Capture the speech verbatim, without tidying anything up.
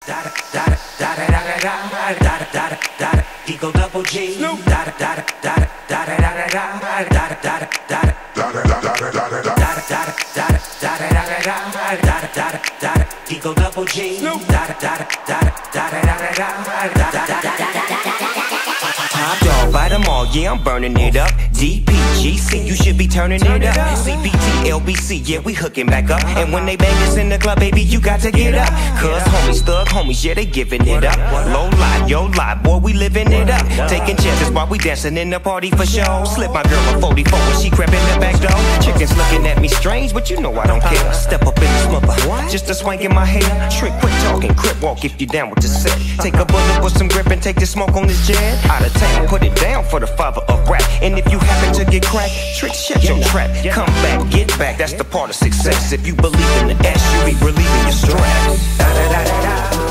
da da da da da da da da da da da Eagle Double G da da da da da da da da da da da da da Eagle Double G da da da da da da da da da Top dog, bite them all, yeah, I'm burning it up. D P G C, you should be turning it up. C B T, L B C, yeah, we hooking back up. And when they bang us in the club, baby, you got to get up. Cause homies, thug homies, yeah, they giving it up. Low lie, yo lie, boy, we living it up. Taking chances while we dancing in the party for show. Slip my girl a forty-four when she crept in the back door. Chickens looking at me strange, but you know I don't care. Step up in the mother, just a swank in my hair. Trick, quit talking, crip walk if you down with the set. Take a bullet with some grip and take the smoke on this jet. Out of town, put it down for the father of rap. And if you happen to get cracked, trick, shut your trap. Come back, get back, that's the part of success. If you believe in the S, you be relieving your stress. Da da da da da.